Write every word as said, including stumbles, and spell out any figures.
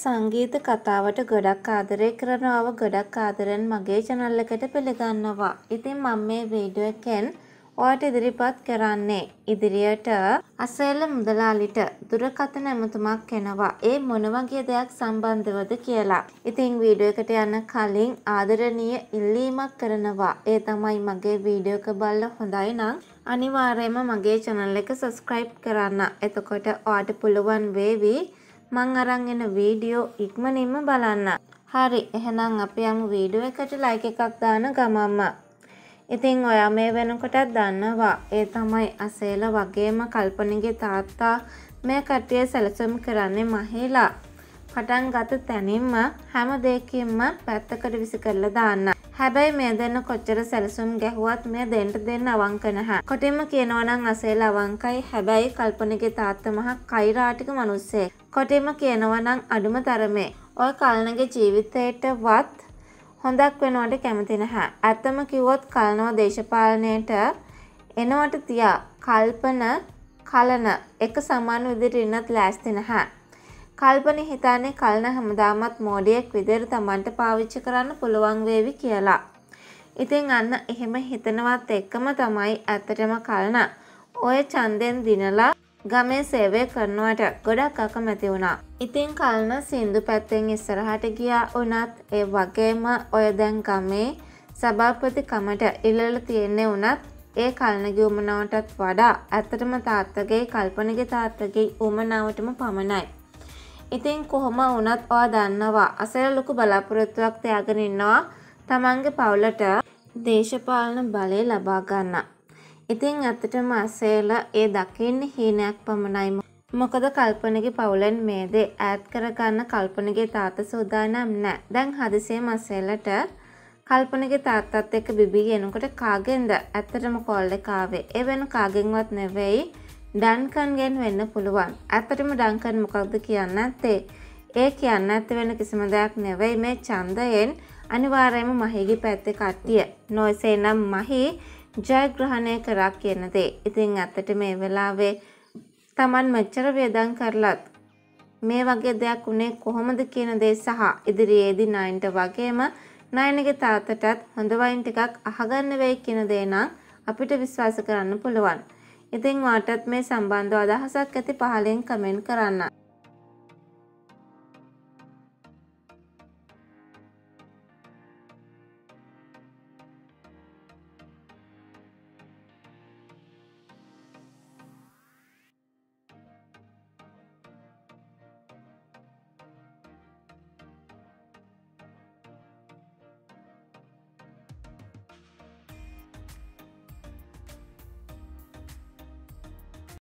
සංගීත කතාවට ගොඩක් ආදරය කරනව ගොඩක් ආදරෙන් මගේ channel එකට පිළිගන්නවා. ඉතින් මම මේ වීඩියෝ එකෙන් ඔයාලට ඉදිරිපත් කරන්නේ ඉදිරියට අසේල මුදලාලිට දුරකථන ඇමතුමක් එනවා. ඒ මොන වගේ දෙයක් සම්බන්ධවද කියලා. ඉතින් වීඩියෝ එකට යන්න කලින් ආදරණීය ඉල්ලීමක් කරනවා. ඒ තමයි මගේ වීඩියෝ එක බලලා හොඳයි නම් අනිවාර්යයෙන්ම මගේ channel එක subscribe කරන්න. එතකොට ඔයාලට පුළුවන් වේවි මං අරන් එන වීඩියෝ ඉක්මනින්ම බලන්න. හරි එහෙනම් අපි යමු වීඩියෝ එකට ලයික් එකක් දාන ගමන්ම. ඉතින් ඔයා මේ වෙනකොටත් දන්නවා ඒ තමයි අසේල වගේම කල්පනගේ තාත්තා මේ කට්ටිය සැලසුම් කරන්නේ මහේලා. පටන් ගත තැනින්ම හැම දෙයකින්ම පැත්තකට විසි කරලා දාන්න. හැබැයි මේ දෙන්න කොච්චර සැලසුම් ගැහුවත් මේ දෙන්න දෙන්න අවංක නැහැ. කොටින්ම කියනවා නම් අසේල අවංකයි. හැබැයි කල්පනගේ තාත්තා මහ කෛරාටික මිනිස්සෙක්. කොටින්ම කියනවා නම් අඩුම තරමේ ඔය කල්නගේ ජීවිතේටවත් හොඳක් වෙනවට කැමති නැහැ. ඇත්තම කිව්වොත් කල්නව දේශපාලනයට එනවට තියා කල්පන කලන එක සමාන විදිහට ඉන්නත් ලෑස්ති නැහැ. කල්පන හිතන්නේ කල්න හැමදාමත් මෝඩියෙක් විදිහට Tamanට පාවිච්චි කරන්න පුළුවන් වේවි කියලා. ඉතින් අන්න එහෙම හිතනවත් එක්කම තමයි ඇත්තටම කල්න ඔය ඡන්දෙන් දිනලා ගමේ සේවය කරනවට ගොඩක් අකමැති වුණා. ඉතින් කල්න සින්දු පැත්තෙන් ඉස්සරහට ගියා උනත් ඒ වගේම ඔය දැන් ගමේ සභාපති කමට ඉල්ලලා තියෙන්නේ උනත් ඒ කල්නගේ උමනාවටත් වඩා ඇත්තටම තාත්තගේ කල්පනගේ තාත්තගේ උමනාවටම පමණයි. ඉතින් කොහොම වුණත් ඔයා දන්නවා අසේල ලොකු බලාපොරොත්තුවක් තියාගෙන ඉන්නවා තමන්ගේ පවුලට දේශපාලන බලය ලබා ගන්න. ඉතින් ඇත්තටම අසේල ඒ දකින්නේ හීනයක් පමණයි. මොකද කල්පනගේ පවුලෙන් මේ දේ ඈත් කරගන්න කල්පනගේ තාත්තා සූදානම් නැහැ. දැන් හදිසියෙම අසේලට කල්පනගේ තාත්තත් එක්ක බිබී එනකොට කාගෙන්ද ඇත්තටම කෝල් එක ආවේ. ඒ වෙන කාගෙන්වත් නෙවෙයි ඩන්කන්ගෙන් වෙන්න පුළුවන්. ඇත්තටම ඩන්කන් මොකක්ද කියන්නේ නැත්තේ? ඒ කියන්නේ නැත්තේ වෙන කිසිම දෙයක් නෙවෙයි මේ ඡන්දයෙන් අනිවාර්යයෙන්ම මහීගේ පැත්තේ කට්ටිය නොයසේ නම් මහී ජයග්‍රහණය කරා කියන දේ. ඉතින් ඇත්තට මේ වෙලාවේ Taman මෙච්චර වේදම් කරලත් මේ වගේ දෙයක් උනේ කොහොමද කියන දේ සහ ඉදිරියේදී නයන්ට වගේම නයනගේ තාත්තටත් හොඳ වයින් ටිකක් අහගන්න වෙයි කියන දේ නම් අපිට විශ්වාස කරන්න පුළුවන්. ඉතින් ඔයාටත් මේ සම්බන්ධව අදහසක් ඇති පහලින් කමෙන්ට් කරන්න.